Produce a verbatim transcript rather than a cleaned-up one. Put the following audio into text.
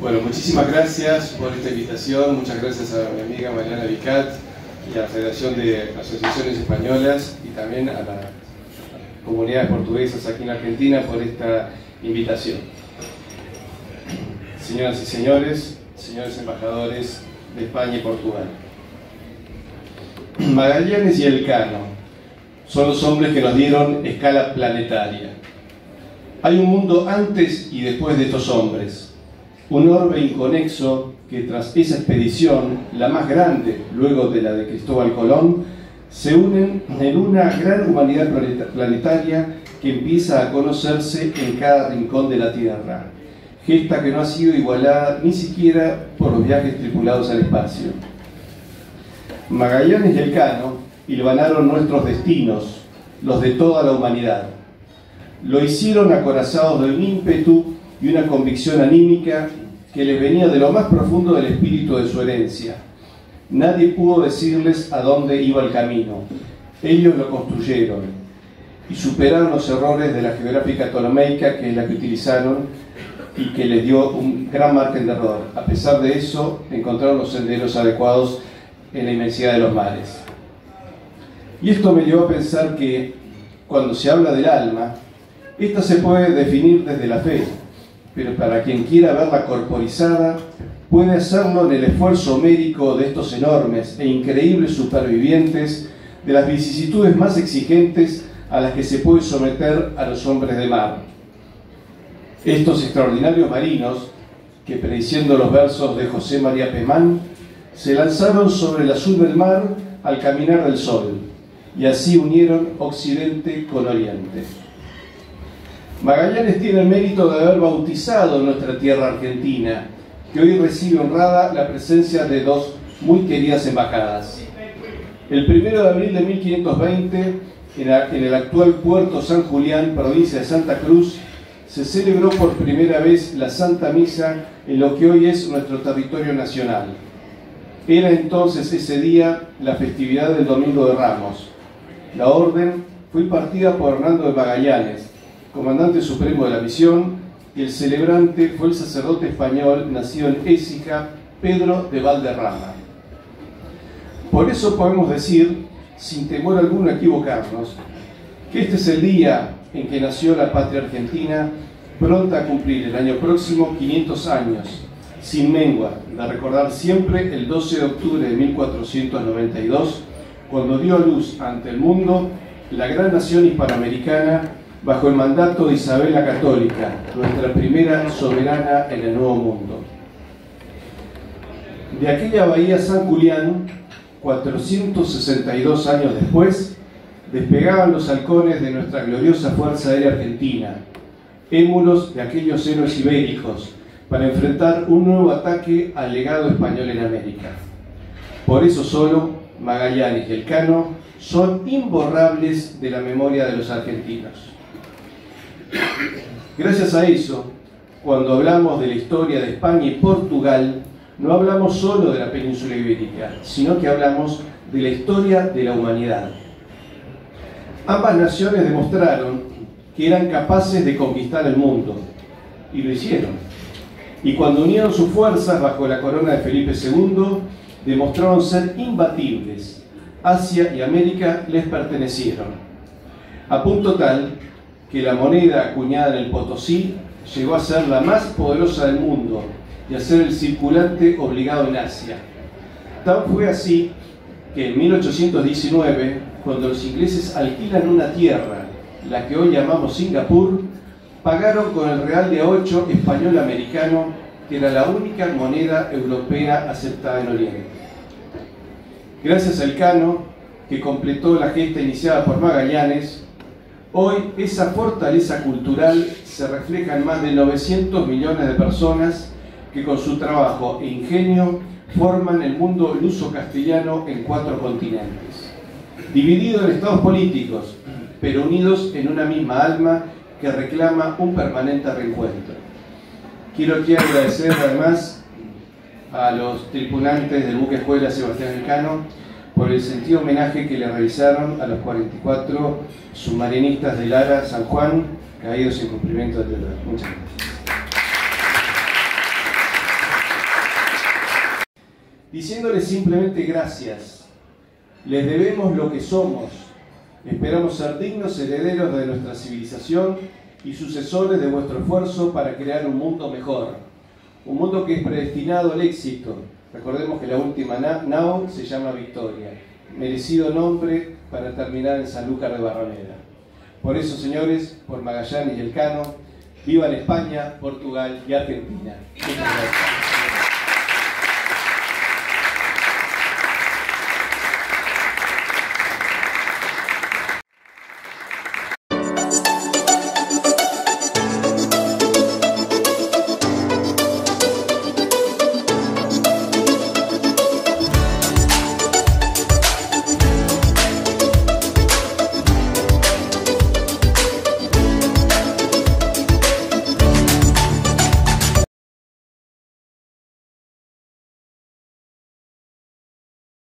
Bueno, muchísimas gracias por esta invitación, muchas gracias a mi amiga Mariana Vicat y a la Federación de Asociaciones Españolas y también a las comunidades portuguesas aquí en Argentina por esta invitación. Señoras y señores, señores embajadores de España y Portugal. Magallanes y Elcano son los hombres que nos dieron escala planetaria. Hay un mundo antes y después de estos hombres. Un orbe inconexo que tras esa expedición, la más grande luego de la de Cristóbal Colón, se unen en una gran humanidad planetaria que empieza a conocerse en cada rincón de la Tierra, gesta que no ha sido igualada ni siquiera por los viajes tripulados al espacio. Magallanes y Elcano hilvanaron nuestros destinos, los de toda la humanidad. Lo hicieron acorazados de un ímpetu y una convicción anímica que les venía de lo más profundo del espíritu de su herencia. Nadie pudo decirles a dónde iba el camino. Ellos lo construyeron y superaron los errores de la geográfica ptolemaica, que es la que utilizaron y que les dio un gran margen de error. A pesar de eso, encontraron los senderos adecuados en la inmensidad de los mares. Y esto me llevó a pensar que cuando se habla del alma, esta se puede definir desde la fe, pero para quien quiera verla corporizada, puede hacerlo en el esfuerzo médico de estos enormes e increíbles supervivientes de las vicisitudes más exigentes a las que se puede someter a los hombres de mar. Estos extraordinarios marinos, que prediciendo los versos de José María Pemán, se lanzaron sobre el azul del mar al caminar del sol, y así unieron Occidente con Oriente. Magallanes tiene el mérito de haber bautizado nuestra tierra argentina, que hoy recibe honrada la presencia de dos muy queridas embajadas. El primero de abril de mil quinientos veinte, en el actual puerto San Julián, provincia de Santa Cruz, se celebró por primera vez la Santa Misa en lo que hoy es nuestro territorio nacional. Era entonces ese día la festividad del Domingo de Ramos. La orden fue impartida por Hernando de Magallanes, comandante supremo de la misión, y el celebrante fue el sacerdote español nacido en Écija, Pedro de Valderrama. Por eso podemos decir, sin temor alguno a equivocarnos, que este es el día en que nació la patria argentina, pronta a cumplir el año próximo quinientos años, sin mengua, de recordar siempre el doce de octubre de mil cuatrocientos noventa y dos, cuando dio a luz ante el mundo la gran nación hispanoamericana bajo el mandato de Isabel la Católica, nuestra primera soberana en el Nuevo Mundo. De aquella bahía San Julián, cuatrocientos sesenta y dos años después, despegaban los halcones de nuestra gloriosa Fuerza Aérea Argentina, émulos de aquellos héroes ibéricos, para enfrentar un nuevo ataque al legado español en América. Por eso solo Magallanes y Elcano son imborrables de la memoria de los argentinos. Gracias a eso, cuando hablamos de la historia de España y Portugal, no hablamos solo de la península ibérica, sino que hablamos de la historia de la humanidad. Ambas naciones demostraron que eran capaces de conquistar el mundo, y lo hicieron. Y cuando unieron sus fuerzas bajo la corona de Felipe segundo, demostraron ser imbatibles. Asia y América les pertenecieron, a punto tal que la moneda acuñada en el Potosí llegó a ser la más poderosa del mundo y a ser el circulante obligado en Asia. Tan fue así que en mil ochocientos diecinueve, cuando los ingleses alquilan una tierra, la que hoy llamamos Singapur, pagaron con el real de a ocho español-americano, que era la única moneda europea aceptada en Oriente. Gracias a Elcano, que completó la gesta iniciada por Magallanes, hoy esa fortaleza cultural se refleja en más de novecientos millones de personas que con su trabajo e ingenio forman el mundo luso-castellano en cuatro continentes, dividido en estados políticos, pero unidos en una misma alma que reclama un permanente reencuentro. Quiero aquí agradecer además a los tripulantes del buque escuela Sebastián Elcano por el sentido homenaje que le realizaron a los cuarenta y cuatro submarinistas del Ara San Juan caídos en cumplimiento del deber. Muchas gracias. diciéndoles simplemente gracias. Les debemos lo que somos. Esperamos ser dignos herederos de nuestra civilización y sucesores de vuestro esfuerzo para crear un mundo mejor. Un mundo que es predestinado al éxito. Recordemos que la última nao se llama Victoria. Merecido nombre para terminar en Sanlúcar de Barrameda. Por eso, señores, por Magallanes y Elcano, vivan España, Portugal y Argentina. Muchas gracias.